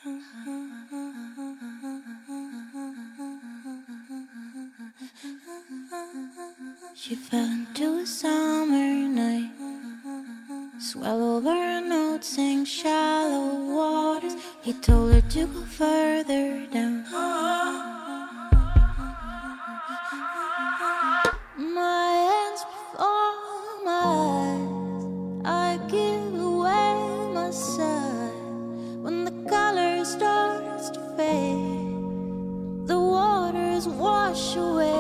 She fell into a summer night, swallowed her notes, sang shallow waters. He told her to go further down. My hands before my eyes, I give away my sight. When the color starts to fade, the waters wash away.